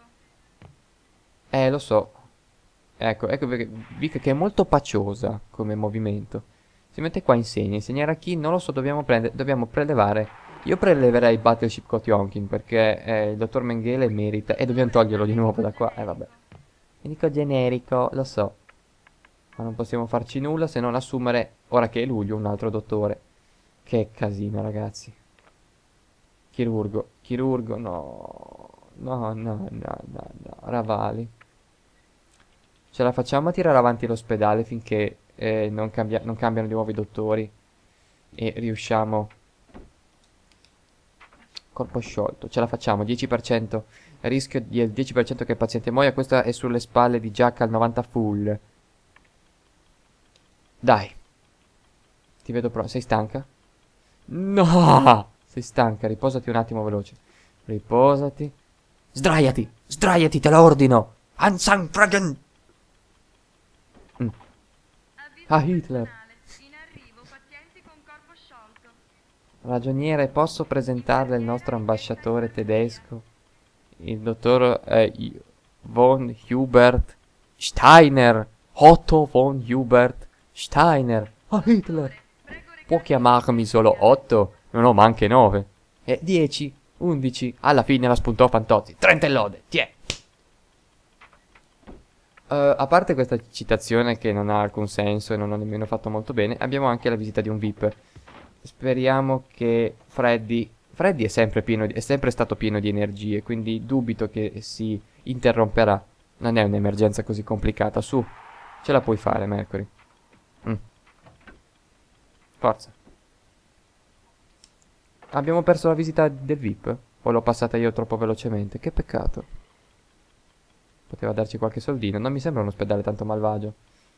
Eh, lo so. Ecco, ecco perché Vic che è molto paciosa come movimento. Si mette qua, insegna. Insegnare a chi? Non lo so, dobbiamo prendere... Dobbiamo prelevare... Io preleverei Battleship Kotionkin perché eh, il dottor Mengele merita. E dobbiamo toglierlo di nuovo da qua. Eh vabbè. Medico generico, lo so. Ma non possiamo farci nulla se non assumere, ora che è luglio, un altro dottore. Che casino, ragazzi. Chirurgo, chirurgo, no. No, no, no, no, no. Ravali. Ce la facciamo a tirare avanti l'ospedale finché eh, non, cambia- non cambiano di nuovo i dottori. E riusciamo... Corpo sciolto, ce la facciamo, dieci per cento. Rischio del dieci per cento che il paziente muoia. Questa è sulle spalle di Jack al novanta full. Dai. Ti vedo pronto. Sei stanca? No! Sei stanca, riposati un attimo veloce. Riposati. Sdraiati! Sdraiati, te lo ordino! Ansanfragen! Mm. Ah, Hitler. Ragioniere, posso presentarle il nostro ambasciatore tedesco, il dottor eh, von Hubert Steiner. Otto von Hubert Steiner. Ah, Hitler. Può chiamarmi solo Otto? Non ho ma anche nove. E dieci, undici. Alla fine la spuntò Fantozzi. trenta lode, tiè. Uh, a parte questa citazione che non ha alcun senso e non ho nemmeno fatto molto bene, abbiamo anche la visita di un V I P. Speriamo che Freddy... Freddy è sempre, pieno di... è sempre stato pieno di energie, quindi dubito che si interromperà. Non è un'emergenza così complicata, su. Ce la puoi fare, Mercury. Mm. Forza. Abbiamo perso la visita del V I P? O l'ho passata io troppo velocemente? Che peccato. Poteva darci qualche soldino. Non mi sembra un ospedale tanto malvagio.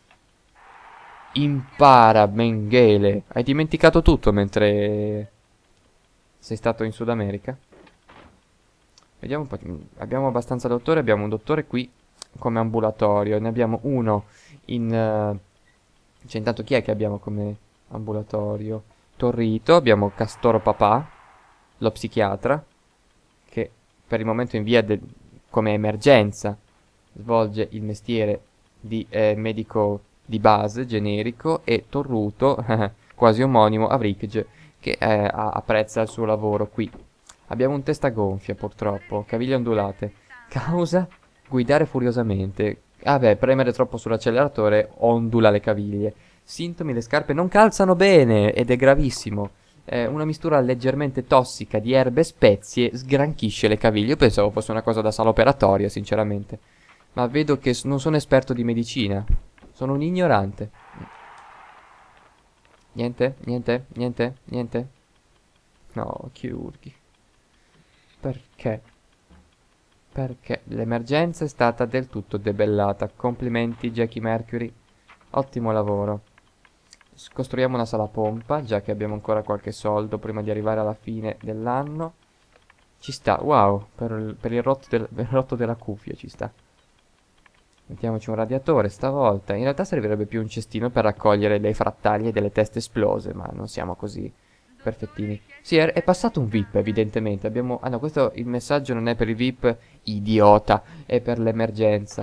Impara, Mengele. Hai dimenticato tutto mentre sei stato in Sud America? Vediamo un po'. Abbiamo abbastanza dottori. Abbiamo un dottore qui come ambulatorio. Ne abbiamo uno in... Uh... Cioè, intanto chi è che abbiamo come ambulatorio? Torrito. Abbiamo Castoro Papà, lo psichiatra, che per il momento in via de... come emergenza svolge il mestiere di eh, medico di base, generico, e Torruto, quasi omonimo, Avrikj, che eh, a- apprezza il suo lavoro qui. Abbiamo un testa gonfia, purtroppo, caviglie ondulate. Causa? Guidare furiosamente. Ah beh, premere troppo sull'acceleratore ondula le caviglie. Sintomi: le scarpe non calzano bene ed è gravissimo. Eh, una mistura leggermente tossica di erbe e spezie sgranchisce le caviglie. Io pensavo fosse una cosa da sala operatoria, sinceramente. Ma vedo che s- non sono esperto di medicina. Sono un ignorante. Niente? Niente? Niente? Niente? No, chirurghi. Perché? Perché l'emergenza è stata del tutto debellata. Complimenti, Jackie Mercury. Ottimo lavoro. S- Costruiamo una sala pompa, già che abbiamo ancora qualche soldo prima di arrivare alla fine dell'anno. Ci sta, wow, per il, per il rotto, del- per il rotto della cuffia ci sta. Mettiamoci un radiatore stavolta. In realtà servirebbe più un cestino per raccogliere le frattaglie delle teste esplose, ma non siamo così perfettini. Sì, è, è passato un V I P, evidentemente. Abbiamo... Ah no, questo il messaggio non è per il V I P, idiota, è per l'emergenza.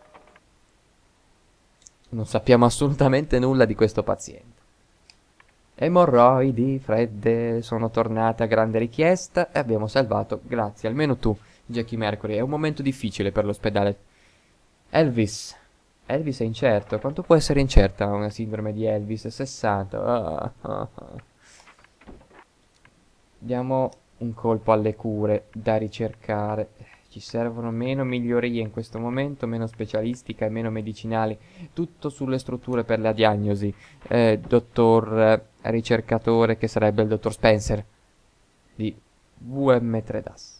Non sappiamo assolutamente nulla di questo paziente. Emorroidi fredde sono tornate a grande richiesta e abbiamo salvato, grazie, almeno tu, Jackie Mercury. È un momento difficile per l'ospedale. Elvis. Elvis è incerto. Quanto può essere incerta una sindrome di Elvis? sessanta. Ah, ah, ah. Diamo un colpo alle cure da ricercare. Ci servono meno migliorie in questo momento, meno specialistica e meno medicinali. Tutto sulle strutture per la diagnosi. Eh, dottor eh, ricercatore, che sarebbe il dottor Spencer di V M tre D A S.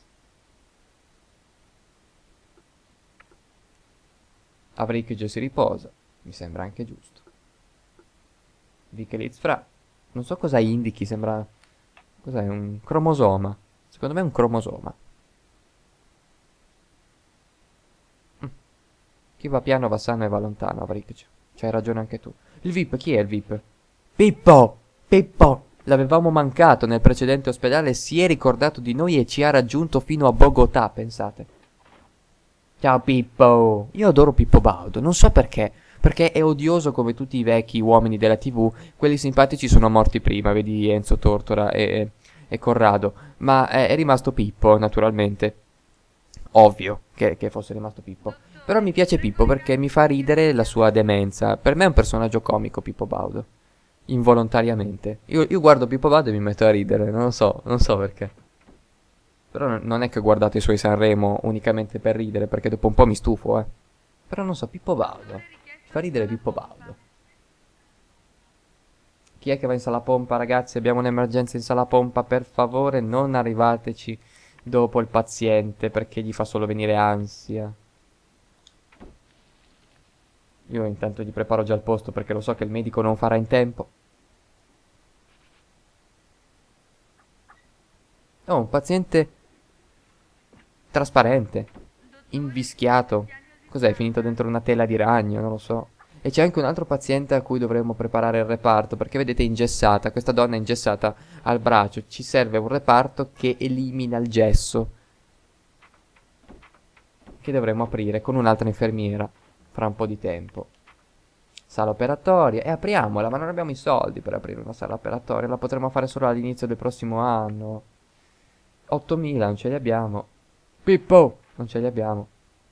Avricchio si riposa. Mi sembra anche giusto. Vicheliz fra. Non so cosa indichi, sembra... Cos'è? Un cromosoma. Secondo me è un cromosoma. Mm. Chi va piano va sano e va lontano, Avricchio. C'hai ragione anche tu. Il V I P, chi è il V I P? Pippo! Pippo! L'avevamo mancato nel precedente ospedale, si è ricordato di noi e ci ha raggiunto fino a Bogotà, pensate. Ciao Pippo! Io adoro Pippo Baudo, non so perché. Perché è odioso come tutti i vecchi uomini della T V, quelli simpatici sono morti prima, vedi Enzo Tortora e, e Corrado. Ma è, è rimasto Pippo, naturalmente. Ovvio che, che fosse rimasto Pippo. Però mi piace Pippo perché mi fa ridere la sua demenza. Per me è un personaggio comico, Pippo Baudo. Involontariamente. Io, io guardo Pippo Baudo e mi metto a ridere, non lo so, non so perché. Però non non è che guardate i suoi Sanremo unicamente per ridere, perché dopo un po' mi stufo, eh. Però non so, Pippo Baudo. Fa ridere Pippo Baudo. Chi è che va in sala pompa, ragazzi? Abbiamo un'emergenza in sala pompa, per favore non arrivateci dopo il paziente, perché gli fa solo venire ansia. Io intanto gli preparo già il posto perché lo so che il medico non farà in tempo. Oh, un paziente trasparente, invischiato. Cos'è? Finito dentro una tela di ragno? Non lo so. E c'è anche un altro paziente a cui dovremmo preparare il reparto, perché vedete è ingessata, questa donna è ingessata al braccio. Ci serve un reparto che elimina il gesso, che dovremmo aprire con un'altra infermiera fra un po' di tempo. Sala operatoria, e apriamola, ma non abbiamo i soldi per aprire una sala operatoria, la potremo fare solo all'inizio del prossimo anno. ottomila non ce li abbiamo. Pippo, non ce li abbiamo.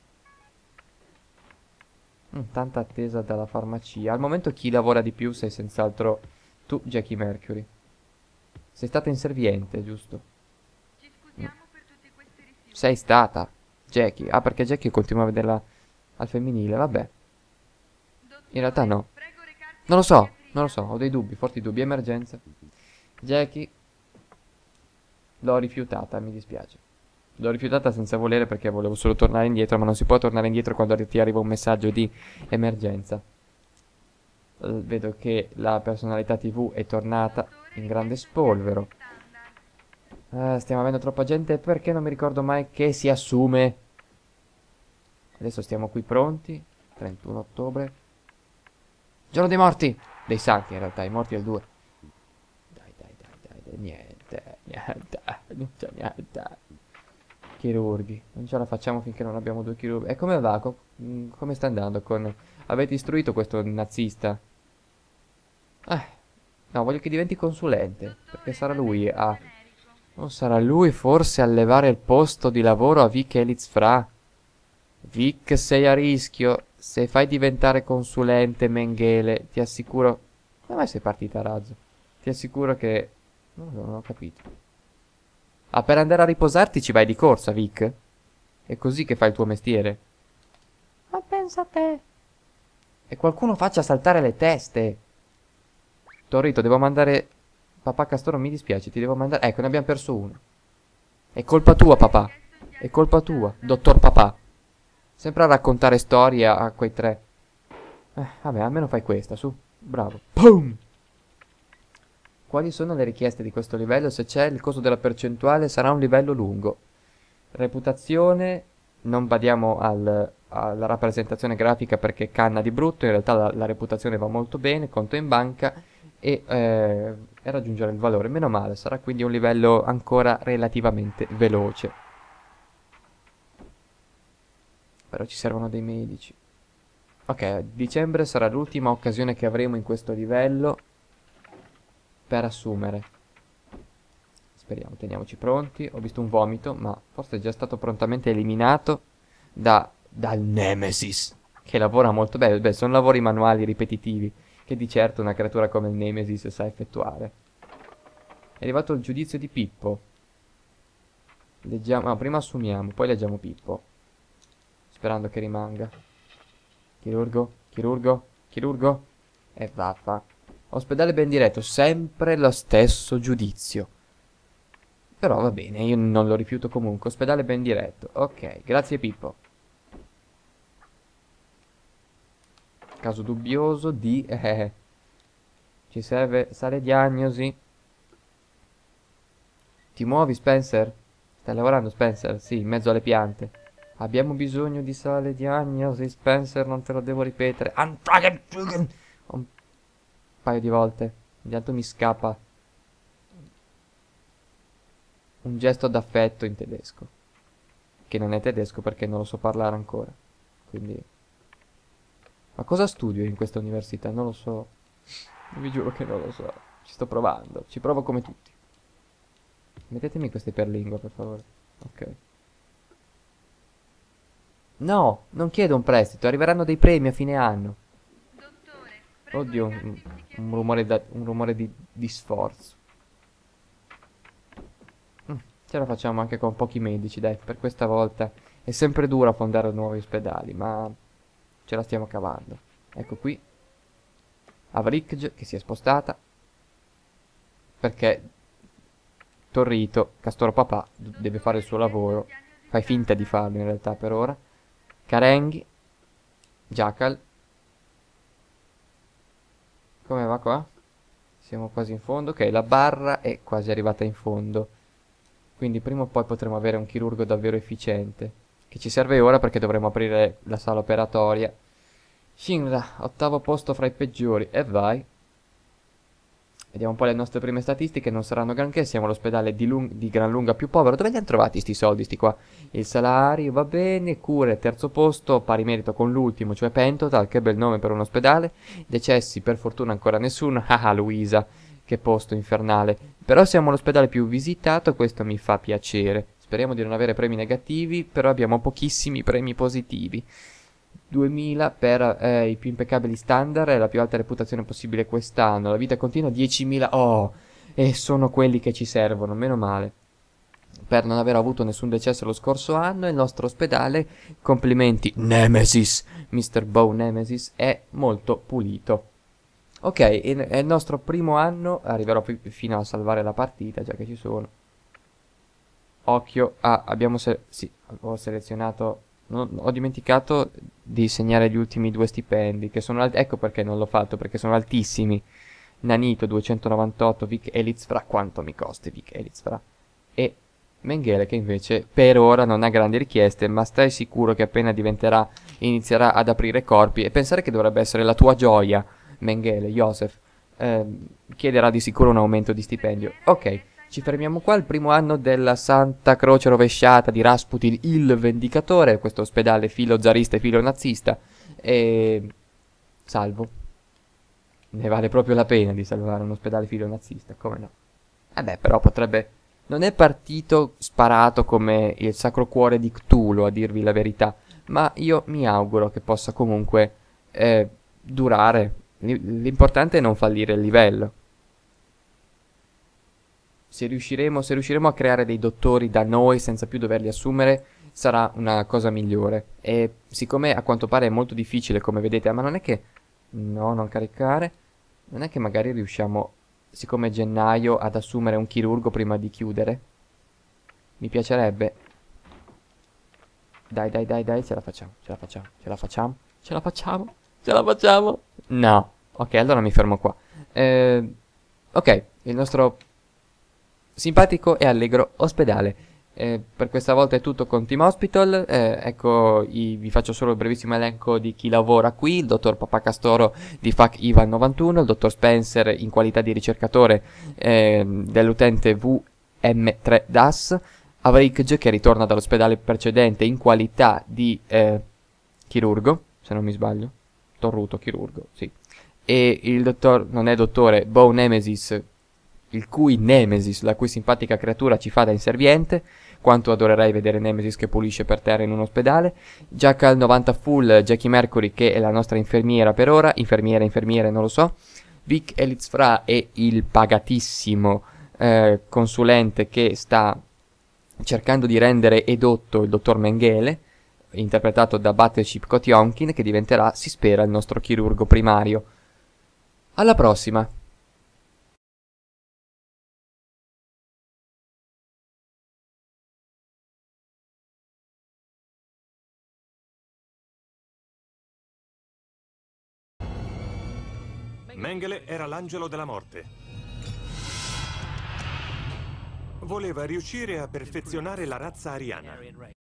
Mm, tanta attesa dalla farmacia. Al momento chi lavora di più sei senz'altro tu, Jackie Mercury. Sei stata inserviente, giusto? Mm. Sei stata, Jackie. Ah, perché Jackie continua a vederla al femminile, vabbè. In realtà no. Non lo so, non lo so, ho dei dubbi, forti dubbi. Emergenza. Jackie, l'ho rifiutata, mi dispiace. L'ho rifiutata senza volere perché volevo solo tornare indietro, ma non si può tornare indietro quando ti arriva un messaggio di emergenza. Eh, vedo che la personalità T V è tornata in grande spolvero. Eh, stiamo avendo troppa gente, perché non mi ricordo mai che si assume. Adesso stiamo qui pronti. trentuno ottobre. Giorno dei morti! Dei santi in realtà, i morti è il due. Dai, dai, dai, dai, dai, niente, niente, non c'è niente. Chirurghi, non ce la facciamo finché non abbiamo due chirurghi. E come va? Co- mm, come sta andando con... Avete istruito questo nazista? Eh, No, voglio che diventi consulente, perché sarà lui a... O sarà lui forse a levare il posto di lavoro a Vic Elitz Fra? Vic, sei a rischio. Se fai diventare consulente Mengele, ti assicuro... Come mai sei partita a razzo? Ti assicuro che... Non, non ho capito. Ah, per andare a riposarti ci vai di corsa, Vic? È così che fai il tuo mestiere? Ma pensa a te. E qualcuno faccia saltare le teste. Torrito, devo mandare... Papà Castoro, mi dispiace, ti devo mandare... Ecco, ne abbiamo perso uno. È colpa tua, papà. È colpa tua, dottor papà. Sempre a raccontare storie a quei tre. Eh, vabbè, almeno fai questa, su. Bravo. Boom! Quali sono le richieste di questo livello? Se c'è il costo della percentuale sarà un livello lungo. Reputazione, non badiamo al, alla rappresentazione grafica perché canna di brutto, in realtà la, la reputazione va molto bene, conto in banca e, eh, e raggiungere il valore. Meno male, sarà quindi un livello ancora relativamente veloce. Però ci servono dei medici. Ok, dicembre sarà l'ultima occasione che avremo in questo livello per assumere. Speriamo, teniamoci pronti. Ho visto un vomito, ma forse è già stato prontamente eliminato da, dal Nemesis, che lavora molto bene. Beh, sono lavori manuali ripetitivi, che di certo una creatura come il Nemesis sa effettuare. È arrivato il giudizio di Pippo. Leggiamo, no, prima assumiamo, poi leggiamo Pippo. Sperando che rimanga. Chirurgo, chirurgo, chirurgo. E vaffa. Ospedale ben diretto, sempre lo stesso giudizio. Però va bene, io non lo rifiuto comunque. Ospedale ben diretto. Ok, grazie Pippo. Caso dubbioso di... Eh, ci serve sale diagnosi. Ti muovi, Spencer? Stai lavorando, Spencer? Sì, in mezzo alle piante. Abbiamo bisogno di sale diagnosi, Spencer, non te lo devo ripetere. Un paio di volte. Intanto mi scappa un gesto d'affetto in tedesco. Che non è tedesco perché non lo so parlare ancora. Quindi... Ma cosa studio in questa università? Non lo so. Vi giuro che non lo so. Ci sto provando. Ci provo come tutti. Mettetemi queste per lingua, per favore. Ok. No, non chiedo un prestito. Arriveranno dei premi a fine anno. Oddio, un, un rumore, da, un rumore di, di sforzo. Mm, ce la facciamo anche con pochi medici, dai. Per questa volta è sempre dura fondare nuovi ospedali, ma ce la stiamo cavando. Ecco qui Avrikj che si è spostata perché Torrito, Castoro papà, deve fare il suo lavoro. Fai finta di farlo in realtà per ora. Karenghi, Jackal. Come va qua? Siamo quasi in fondo. Ok, la barra è quasi arrivata in fondo. Quindi prima o poi potremo avere un chirurgo davvero efficiente. Che ci serve ora perché dovremo aprire la sala operatoria. Shinra, ottavo posto fra i peggiori. E vai. Vediamo un po' le nostre prime statistiche, non saranno granché, siamo l'ospedale di, di gran lunga più povero. Dove li hanno trovati sti soldi, sti qua? Il salario va bene, cure terzo posto, pari merito con l'ultimo, cioè Pentotal, che bel nome per un ospedale. Decessi, per fortuna ancora nessuno. Ah, Luisa, che posto infernale. Però siamo l'ospedale più visitato, questo mi fa piacere. Speriamo di non avere premi negativi, però abbiamo pochissimi premi positivi. duemila per eh, i più impeccabili standard e la più alta reputazione possibile quest'anno. La vita continua diecimila. Oh, e sono quelli che ci servono, meno male. Per non aver avuto nessun decesso lo scorso anno, il nostro ospedale, complimenti, Nemesis, mister Bow Nemesis, è molto pulito. Ok, è il nostro primo anno, arriverò fino a salvare la partita, già che ci sono. Occhio, ah, abbiamo se sì, ho selezionato... Non, ho dimenticato di segnare gli ultimi due stipendi, che sono alti, ecco perché non l'ho fatto, perché sono altissimi. Nanito duecentonovantotto, Vic Elitz Fra, quanto mi costi Vic Elitz Fra? E Mengele che invece per ora non ha grandi richieste, ma stai sicuro che appena diventerà, inizierà ad aprire corpi, e pensare che dovrebbe essere la tua gioia, Mengele, Joseph, eh, chiederà di sicuro un aumento di stipendio. Ok. Ci fermiamo qua, il primo anno della Santa Croce Rovesciata di Rasputin il Vendicatore, questo ospedale filo zarista e filo nazista, e... salvo. ne vale proprio la pena di salvare un ospedale filonazista, come no? Eh beh, però potrebbe... Non è partito sparato come il Sacro Cuore di Cthulhu, a dirvi la verità, ma io mi auguro che possa comunque eh, durare. L- L'importante è non fallire il livello. Se riusciremo, se riusciremo a creare dei dottori da noi senza più doverli assumere, sarà una cosa migliore. E siccome a quanto pare è molto difficile, come vedete, ma non è che... No, non caricare. Non è che magari riusciamo, siccome è gennaio, ad assumere un chirurgo prima di chiudere? Mi piacerebbe. Dai, dai, dai, dai, ce la facciamo, ce la facciamo, ce la facciamo, ce la facciamo, ce la facciamo. No. Ok, allora mi fermo qua. Eh, ok, il nostro simpatico e allegro ospedale. Eh, per questa volta è tutto con Team Hospital. Eh, ecco, i- vi faccio solo il brevissimo elenco di chi lavora qui: il dottor Papacastoro di F A C Ivan novantuno, il dottor Spencer in qualità di ricercatore eh, dell'utente V M tre D A S, Avrikj che ritorna dall'ospedale precedente in qualità di eh, chirurgo, se non mi sbaglio, torruto chirurgo, sì. E il dottor, non è dottore, Bo Nemesis, il cui Nemesis, la cui simpatica creatura ci fa da inserviente. Quanto adorerei vedere Nemesis che pulisce per terra in un ospedale. Jackal novanta Full, Jackie Mercury che è la nostra infermiera per ora, infermiera, infermiere, non lo so. Vic Elizfra è il pagatissimo eh, consulente che sta cercando di rendere edotto il dottor Mengele, interpretato da Battleship Kotionkin, che diventerà, si spera, il nostro chirurgo primario. Alla prossima! Mengele era l'angelo della morte. Voleva riuscire a perfezionare la razza ariana.